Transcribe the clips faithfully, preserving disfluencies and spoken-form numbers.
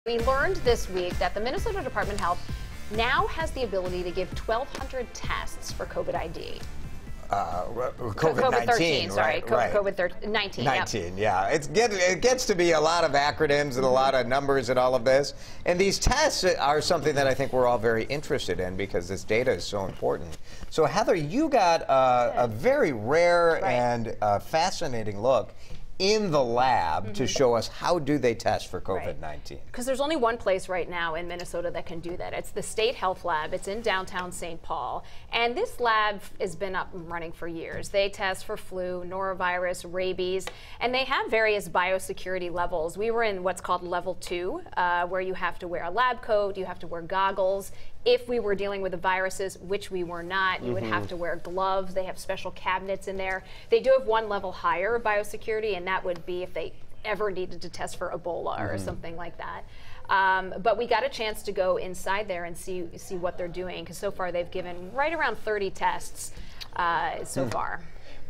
We learned this week that the Minnesota Department of Health now has the ability to give twelve hundred tests for COVID I D. Uh, COVID nineteen, sorry, right? COVID nineteen. nineteen, yeah. It's get, it gets to be a lot of acronyms and a lot of numbers and all of this. And these tests are something that I think we're all very interested in because this data is so important. So, Heather, you got uh, a very rare right. and uh, fascinating look in the lab mm-hmm. to show us how do they test for COVID nineteen. Because there's only one place right now in Minnesota that can do that. It's the State Health Lab. It's in downtown Saint Paul. And this lab has been up and running for years. They test for flu, norovirus, rabies, and they have various biosecurity levels. We were in what's called level two, uh, where you have to wear a lab coat, you have to wear goggles. If we were dealing with the viruses, which we were not, you mm-hmm. would have to wear gloves. They have special cabinets in there. They do have one level higher of biosecurity, and that would be if they ever needed to test for Ebola mm-hmm. or something like that. Um, but we got a chance to go inside there and see see what they're doing, because so far they've given right around thirty tests uh, so mm. far.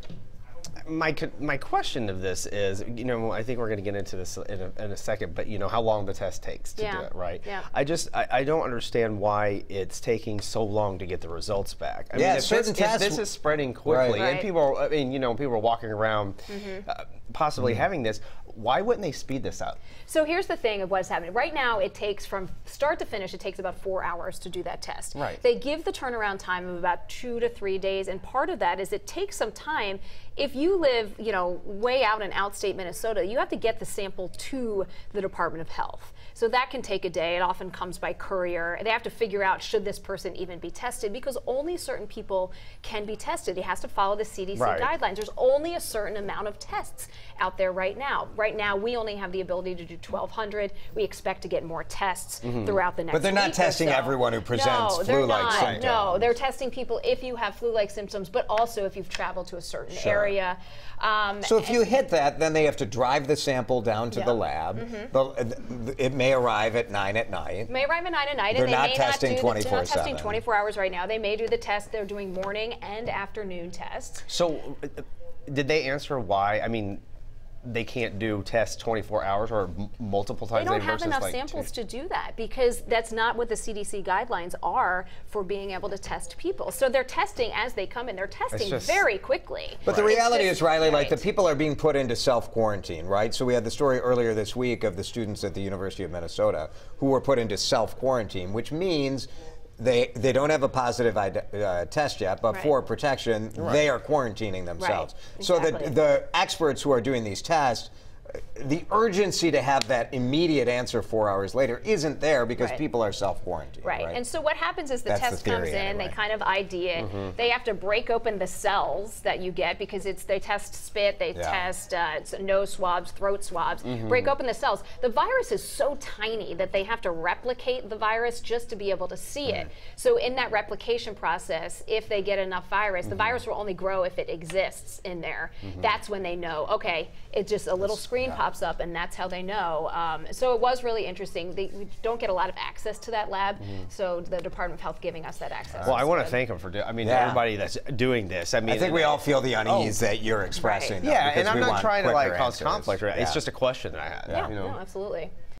My my question of this is, you know, I think we're going to get into this in a, in a second, but you know how long the test takes to yeah. do it, right? Yeah. I just I, I don't understand why it's taking so long to get the results back. I yeah, mean, if certain this, tests, if this is spreading quickly, right. and Right. people, are, I mean, you know, people are walking around, mm-hmm. uh, possibly mm-hmm. having this. Why wouldn't they speed this up? So here's the thing of what's happening. Right now, it takes from start to finish, it takes about four hours to do that test. Right. They give the turnaround time of about two to three days, and part of that is it takes some time. If you live, you know, way out in outstate Minnesota, you have to get the sample to the Department of Health. So that can take a day. It often comes by courier. They have to figure out, should this person even be tested, because only certain people can be tested. It has to follow the C D C right. guidelines. There's only a certain amount of tests out there right now. Right now, we only have the ability to do twelve hundred. We expect to get more tests mm-hmm. throughout the next But they're not week testing or so. everyone who presents no, flu-like symptoms. No, they're testing people if you have flu-like symptoms, but also if you've traveled to a certain sure. area. Um, so if you hit that, then they have to drive the sample down to yeah. the lab. Mm-hmm. the, it may arrive at nine at night. It may arrive at nine at night. They're and they not may testing not do the, they're not testing twenty-four seven. twenty-four hours right now. They may do the test. They're doing morning and afternoon tests. So, uh, did they answer why? I mean, they can't do tests twenty-four hours or m multiple times They a don't day have versus enough like samples two. to do that, because that's not what the C D C guidelines are for being able to test people. So they're testing as they come in. They're testing just, very quickly. But the It's reality just, is, Riley, right. like the people are being put into self-quarantine, right? So we had the story earlier this week of the students at the University of Minnesota who were put into self-quarantine, which means They, they don't have a positive uh, test yet, but right. for protection, right. they are quarantining themselves. Right. So exactly. the, the experts who are doing these tests, the urgency to have that immediate answer four hours later isn't there because right. people are self-quarantined. Right. right, and so what happens is the That's test the comes in, anyway. they kind of I D it, mm-hmm. they have to break open the cells that you get, because it's they test spit, they yeah. test uh, nose swabs, throat swabs, mm-hmm. break open the cells. The virus is so tiny that they have to replicate the virus just to be able to see mm-hmm. it. So in that replication process, if they get enough virus, mm-hmm. the virus will only grow if it exists in there. Mm-hmm. That's when they know, okay, it just a little screen yeah. pops up, and that's how they know. Um, so it was really interesting. They, we don't get a lot of access to that lab, mm-hmm. so the Department of Health giving us that access. Well, I want to good. thank them for doing. I mean, yeah. everybody that's doing this. I mean, I think we all feel the unease oh, that you're expressing. right. Though, yeah, and I'm not trying to like cause answers. conflict. Right? Yeah. It's just a question that I had. Yeah, you know? no, absolutely.